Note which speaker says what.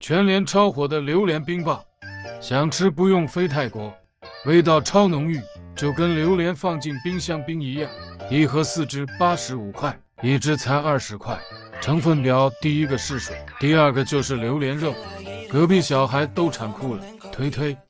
Speaker 1: 全联超火的榴莲冰棒，想吃不用飞泰国，味道超浓郁，就跟榴莲放进冰箱冰一样。一盒4只85块，一只才20块。成分表第一个是水，第二个就是榴莲肉。隔壁小孩都馋哭了，推推。